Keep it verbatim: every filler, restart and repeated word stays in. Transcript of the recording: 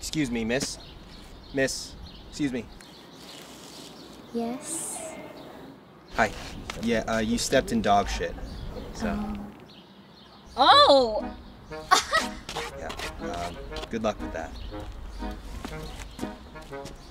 Excuse me, miss. Miss, excuse me. Yes? Hi. Yeah, uh, you stepped in dog shit. So, Um, Oh! yeah. Um, good luck with that.